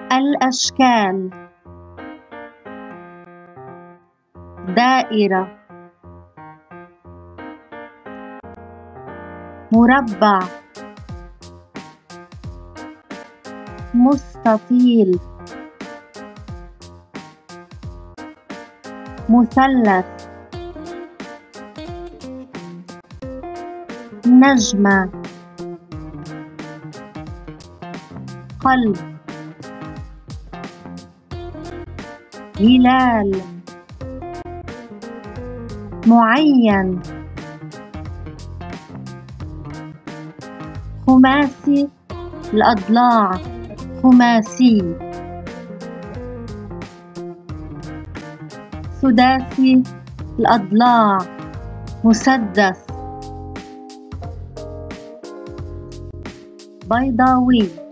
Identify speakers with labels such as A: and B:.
A: الأشكال: دائرة، مربع، مستطيل، مثلث، نجمة، قلب، هلال، معين، خماسي الأضلاع، خماسي، سداسي الأضلاع، مسدس، بيضاوي.